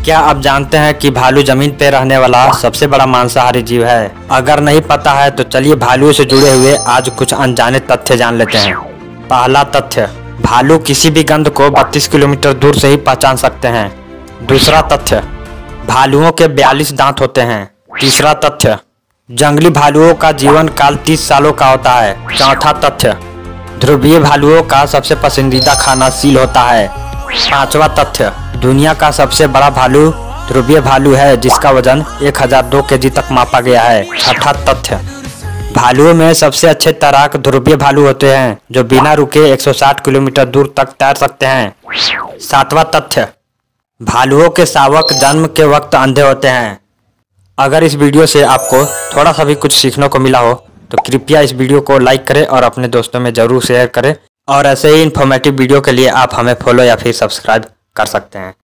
क्या आप जानते हैं कि भालू जमीन पर रहने वाला सबसे बड़ा मांसाहारी जीव है? अगर नहीं पता है तो चलिए भालू से जुड़े हुए आज कुछ अनजाने तथ्य जान लेते हैं। पहला तथ्य, भालू किसी भी गंध को 32 किलोमीटर दूर से ही पहचान सकते हैं। दूसरा तथ्य, भालुओं के 42 दांत होते हैं। तीसरा तथ्य, जंगली भालुओं का जीवन काल 30 सालों का होता है। चौथा तथ्य, ध्रुवीय भालुओं का सबसे पसंदीदा खाना सील होता है। पांचवा तथ्य, दुनिया का सबसे बड़ा भालू ध्रुवीय भालू है जिसका वजन 1002 केजी तक मापा गया है। छठा तथ्य, भालुओं में सबसे अच्छे तैराक ध्रुवीय भालू होते हैं जो बिना रुके 160 किलोमीटर दूर तक तैर सकते हैं। सातवां तथ्य, भालुओं के शावक जन्म के वक्त अंधे होते हैं। अगर इस वीडियो से आपको थोड़ा सा भी कुछ सीखने को मिला हो तो कृपया इस वीडियो को लाइक करें और अपने दोस्तों में जरूर शेयर करें। और ऐसे ही इन्फॉर्मेटिव वीडियो के लिए आप हमें फॉलो या फिर सब्सक्राइब कर सकते हैं।